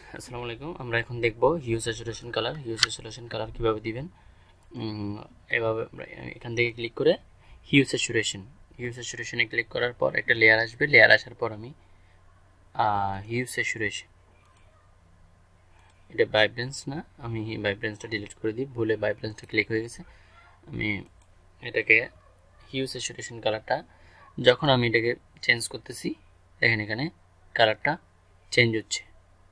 আসসালামু আলাইকুম। আমরা এখন দেখব হিউ স্যাচুরেশন কালার কিভাবে দিবেন। এভাবে এখান থেকে ক্লিক করে হিউ স্যাচুরেশনে ক্লিক করার পর একটা লেয়ার আসবে। লেয়ার আসার পর আমি হিউ স্যাচুরেশন, এটা ভাইব্রেন্স না, আমি ভাইব্রেন্সটা ডিলিট করে দিই, ভুলে ভাইব্রেন্সটা ক্লিক হয়ে গেছে। আমি এটাকে হিউ স্যাচুরেশন কালারটা যখন আমি এটাকে চেঞ্জ করতেছি, দেখেন এখানে কালারটা চেঞ্জ হচ্ছে।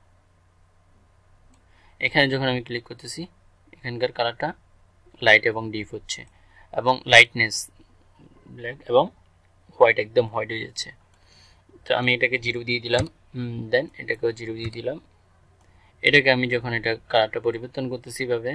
এখানে যখন আমি ক্লিক করতেছি এখানকার কালারটা লাইট এবং ডিপ হচ্ছে এবং লাইটনেস ব্ল্যাক এবং হোয়াইট, একদম হোয়াইট হয়ে যাচ্ছে। তো আমি এটাকে 0 দিয়ে দিলাম, দেন এটাকেও 0 দিয়ে দিলাম। এটাকে আমি যখন এটা কালারটা পরিবর্তন করতেছি এভাবে,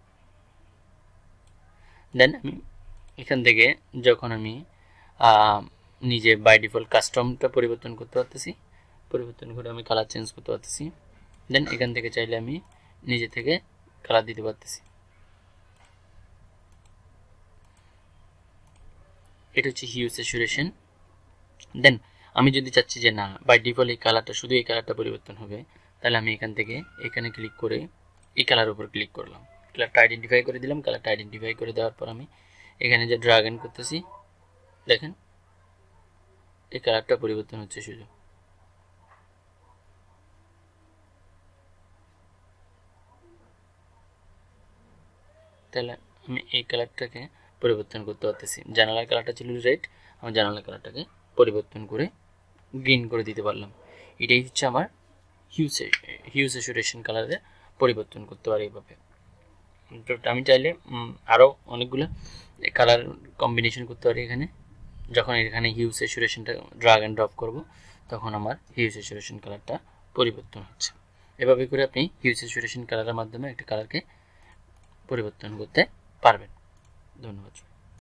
দেন আমি এখান থেকে যখন আমি নিজে বাই ডিফল্ট কাস্টমটা পরিবর্তন করতে পারতেছি, পরিবর্তন করে আমি কালার চেঞ্জ করতে পারতেছি। দেন এখান থেকে চাইলে আমি নিজে থেকে কালার দিতে পারতেছি। এটা হচ্ছে হিউ স্যাচুরেশন। দেন আমি যদি চাচ্ছি যে না, বাই ডিফল্ট এই কালারটা, শুধু এই কালারটা পরিবর্তন হবে, তাহলে আমি এখান থেকে এখানে ক্লিক করে এই কালার উপর ক্লিক করলাম, কালারটা আইডেন্টিফাই করে দিলাম। কালারটা আইডেন্টিফাই করে দেওয়ার পর আমি এখানে যে ড্রাগ ইন করতেছি, দেখেন এই কালারটা পরিবর্তন হচ্ছে শুধু। তাহলে আমি এই কালারটাকে পরিবর্তন করতে পারতেছি। জানালার কালারটা ছিল রেড, আমি জানালার কালারটাকে পরিবর্তন করে গ্রিন করে দিতে পারলাম। এটাই হচ্ছে আমার হিউ স্যাচুরেশন কালারে পরিবর্তন করতে পারি এইভাবে। তো আমি চাইলে আরও অনেকগুলো কালার কম্বিনেশন করতে পারি। এখানে যখন এখানে হিউ স্যাচুরেশনটা ড্রাগ অ্যান্ড ড্রপ করব, তখন আমার হিউ স্যাচুরেশন কালারটা পরিবর্তন হচ্ছে। এভাবে করে আপনি হিউ স্যাচুরেশন কালারের মাধ্যমে একটা কালারকে পরিবর্তন করতে পারবেন। ধন্যবাদ।